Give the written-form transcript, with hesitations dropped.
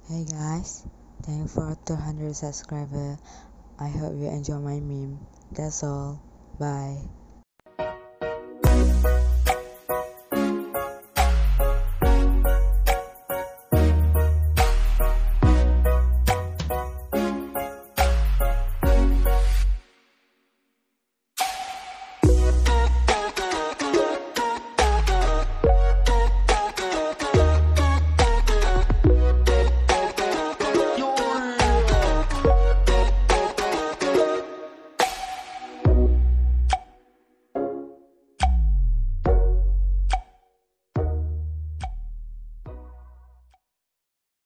Hey guys, thank you for 200 subscribers. I hope you enjoy my meme. That's all. Bye.